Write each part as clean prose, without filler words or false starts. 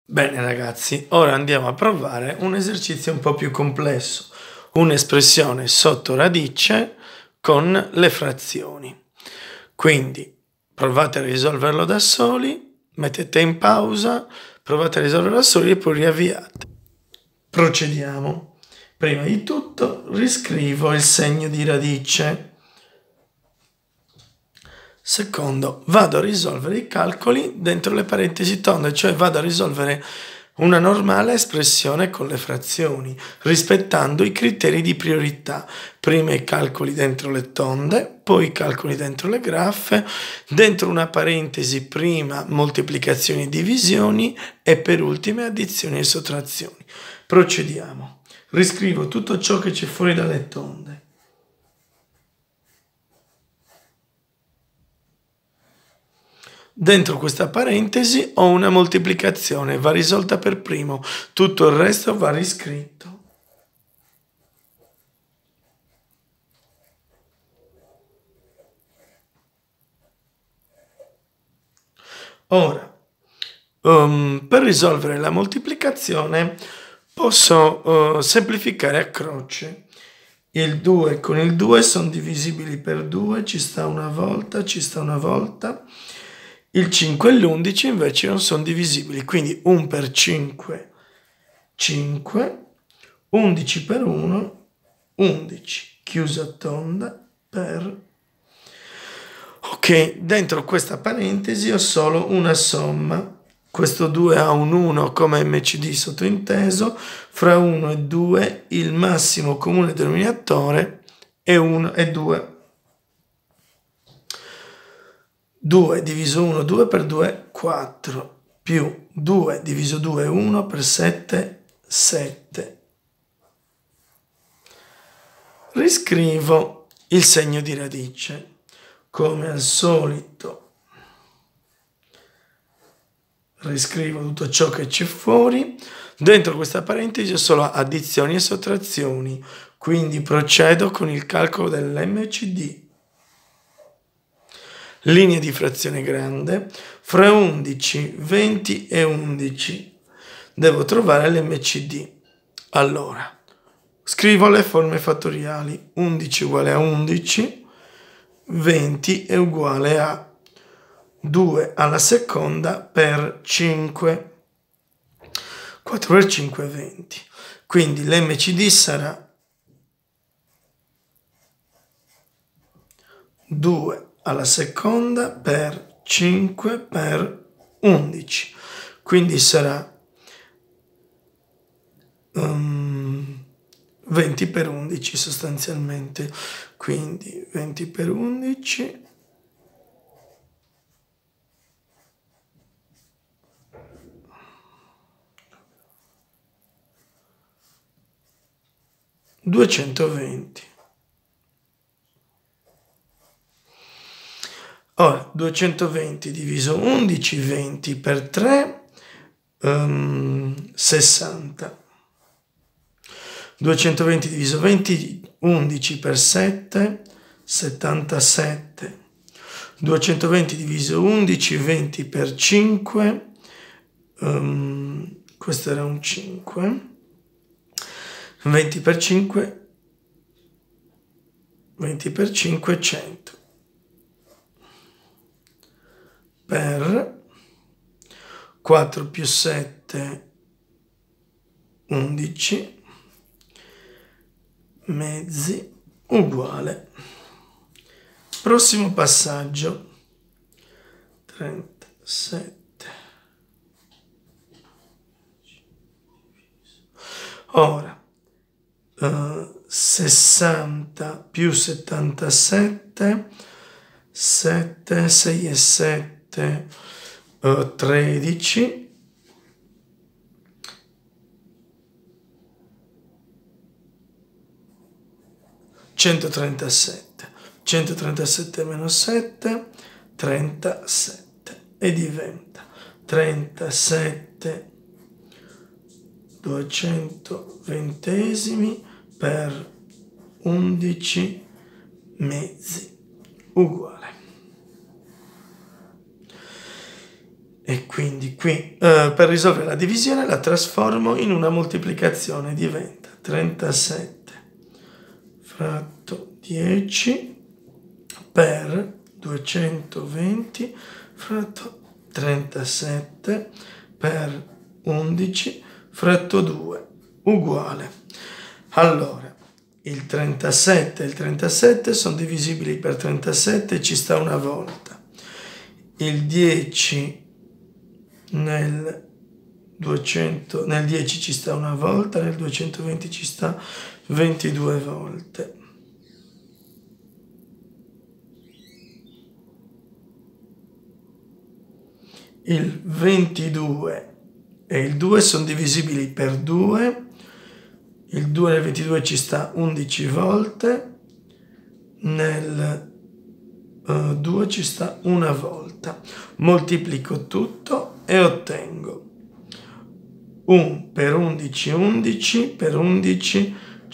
Bene ragazzi, ora andiamo a provare un esercizio un po' più complesso, un'espressione sotto radice con le frazioni. Quindi provate a risolverlo da soli, mettete in pausa, provate a risolverlo da soli e poi riavviate. Procediamo. Prima di tutto riscrivo il segno di radice. Secondo, vado a risolvere i calcoli dentro le parentesi tonde, cioè vado a risolvere una normale espressione con le frazioni, rispettando i criteri di priorità. Prima i calcoli dentro le tonde, poi i calcoli dentro le graffe, dentro una parentesi prima moltiplicazioni e divisioni e per ultime addizioni e sottrazioni. Procediamo. Riscrivo tutto ciò che c'è fuori dalle tonde. Dentro questa parentesi ho una moltiplicazione, va risolta per primo, tutto il resto va riscritto. Ora, per risolvere la moltiplicazione posso semplificare a croce. Il 2 con il 2 sono divisibili per 2, ci sta una volta, ci sta una volta. Il 5 e l'11 invece non sono divisibili, quindi 1 per 5, 5, 11 per 1, 11, chiusa tonda per... Ok, dentro questa parentesi ho solo una somma. Questo 2 ha un 1 come MCD sottointeso, fra 1 e 2 il massimo comune denominatore è 1 e 2. 2 diviso 1, 2 per 2, 4, più 2 diviso 2, 1 per 7, 7. Riscrivo il segno di radice. Come al solito, riscrivo tutto ciò che c'è fuori. Dentro questa parentesi ho solo addizioni e sottrazioni, quindi procedo con il calcolo dell'MCD. Linea di frazione grande, fra 11, 20 e 11 devo trovare l'MCD. Allora, scrivo le forme fattoriali, 11 uguale a 11, 20 è uguale a 2 alla seconda per 5, 4 per 5 è 20, quindi l'MCD sarà 2 alla seconda per 5 per 11, quindi sarà 20 per 11 sostanzialmente, quindi 20 per 11 220. Ora, 220 diviso 11, 20 per 3, 60. 220 diviso 20, 11 per 7, 77. 220 diviso 11, 20 per 5, questo era un 5. 20 per 5, 20 per 5, 100. Per 4 più 7, 11, mezzi uguale. Prossimo passaggio, 37. Ora, 60 più 77, 7, 6 e 7, 13, 137, 137 meno 7, 37 e diventa 37 220 per 11 mezzi uguale. E quindi qui per risolvere la divisione la trasformo in una moltiplicazione, diventa 37 fratto 10 per 220 fratto 37 per 11 fratto 2 uguale. Allora, il 37 e il 37 sono divisibili per 37, ci sta una volta. Il 10 nel 10 ci sta una volta, nel 220 ci sta 22 volte. Il 22 e il 2 sono divisibili per 2, il 2 nel 22 ci sta 11 volte, nel 2 ci sta una volta. Moltiplico tutto e ottengo 1 per 11, 11 per 11,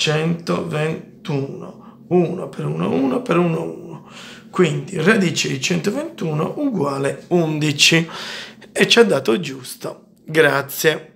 121. 1 per 1, 1 per 1, 1. Quindi radice di 121 uguale 11. E ci ha dato giusto. Grazie.